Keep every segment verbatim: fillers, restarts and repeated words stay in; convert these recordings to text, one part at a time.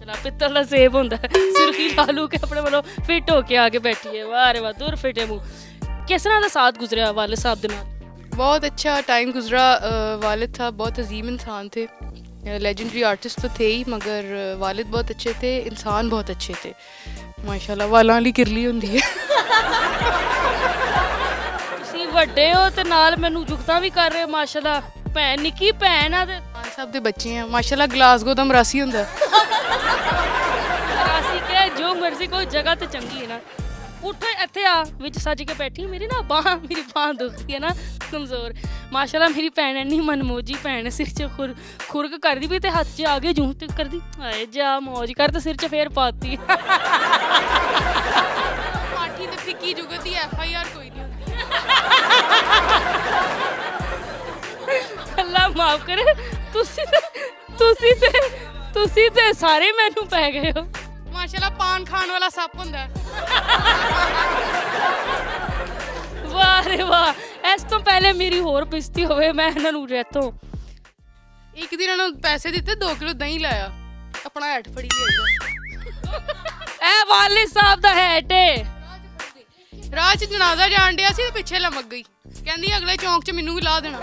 माशाल्लाह पित्तल दा सेब हुंदा सुर्खी लालू के अपने वालों फिट होके आके बैठी है। वाह रे वाह दूर फिटे मुँह। किस तरह का साथ गुजरिया वालिद साहब दे नाल? बहुत अच्छा टाइम गुजरा। वालिद साहब बहुत अजीम इंसान थे, लेजेंडरी आर्टिस्ट तो थे ही, मगर वालिद बहुत अच्छे थे, इंसान बहुत अच्छे थे माशाल्लाह। वालां वाली किरली हुंदी है। तुसीं वड्डे हो ते नाल मैनूं जुगतां भी कर रहे हो माशाल्लाह। भैन निक्की भैन आ ते खान साहब दे बच्चे हैं माशाल्लाह। ग्लासगो दा मरासी हुंदा। मरासी क्या जो मर्जी कोई जगह ते चंगी है ना। उठ इत्थे आ विच सज के बैठी। मेरी ना बांह मेरी बांह दुखती है ना कमजोर माशाल्लाह। मेरी भैन इन्नी मनमोजी भैन सिर च खुर खुरक कर दी भी ते हत्थ च आ गए जूं ते कर दी आए जा मौज कर ते सिर च फेर पाती। पाठी ते फिक्की जुगत दी एफ आई आर कोई नहीं होंदी। अल्लाह माफ करे तुसी ते तुसी ते तुसी ते सारे मैनू पै गए हो माशाल्लाह। पान खान वाला सप हुंदा है। वाह रे वाह। इस तो पहले मेरी होर बेइज्जती होवे मैं इन्हां नूं रहतों। एक दिन इन्हां नूं पैसे दित्ते दो किलो दही लाया अपना हैट फड़ी लिया। ए वालिद साहब दा हैट है। राह च जनाजा जान डिया सी ते पिछे लमक गई कहंदी अगले चौंक च मैनू भी ला देना।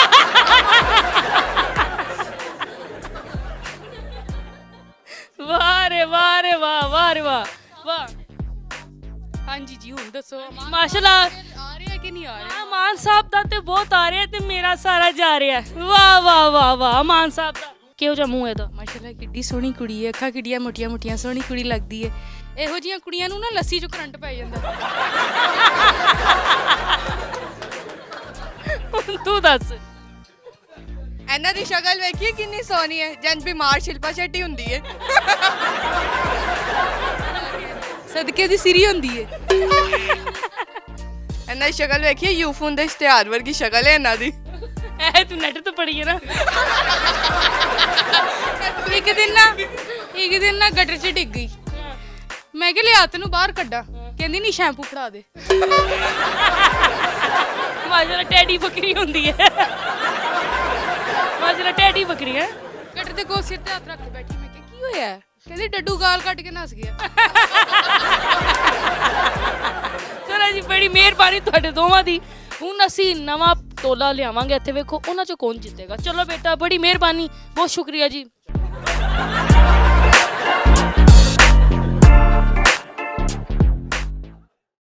वाह रे वाह रे वाह वाह रे वाह वाह। हाँ जी जी हुण दसो माशाल्लाह आ रहा है कि नहीं आ रहा? मान साहब दा ते बहुत आ रहा है ते मेरा सारा जा रहा है। वाह वाह वाह वाह मान साहब दा किहो जा मूंह है दा माशाल्लाह। किड्डी सोहनी कुड़ी है, अखां किड्डियां मोटियां मोटियां सोहनी कुड़ी लगदी है। ਇਹੋ ਜਿਹੀਆਂ ਕੁੜੀਆਂ ਨੂੰ ਨਾ ਲੱਸੀ ਚੋਂ ਕਰੰਟ ਪੈ ਜਾਂਦਾ। ਤੂੰ ਦੱਸ ਇਹਨਾਂ ਦੀ ਸ਼ਕਲ ਵੇਖੀਏ ਕਿੰਨੀ ਸੋਹਣੀ ਹੈ, ਜੰਜ ਬਿਮਾਰ ਸ਼ਿਲਪਾ ਸ਼ੈਟੀ ਹੁੰਦੀ ਹੈ। ਸਦਕੇ ਦੀ ਸਿਰੀ ਹੁੰਦੀ ਹੈ। ਇਹਨਾਂ ਦੀ ਸ਼ਕਲ ਵੇਖੀਏ ਯੂਫੋਨ ਦੇ ਇਸ਼ਤਿਹਾਰ ਵਰਗੀ ਸ਼ਕਲ ਹੈ ਇਹਨਾਂ ਦੀ। ਐ ਤੂੰ ਨੈਟ ਤੋਂ ਪੜੀ ਹੈ ਨਾ। ਇੱਕ ਦਿਨ ਨਾ ਇੱਕ ਦਿਨ ਨਾ ਗਟਰ 'ਚ ਡਿੱਗ ਗਈ। मैं क्या लिया तेनू बाहर कड्डा कहंदी नहीं शैम्पू फड़ा दे। माशाल्लाह टैडी बकरी होंदी है। माशाल्लाह टैडी बकरी है। गटर दे कोल सिर ते हत्थ रख के बैठी। मैं क्या की होया? कहंदी डड्डू गाल कट के नस गया। चलो जी बड़ी मेहरबानी तुहाडे दोवां दी। हुण असीं नवां टोला लियावांगे इत्थे वेखो उन्हां चों कौन जितेगा। चलो बेटा बड़ी मेहरबानी बहुत शुक्रिया जी।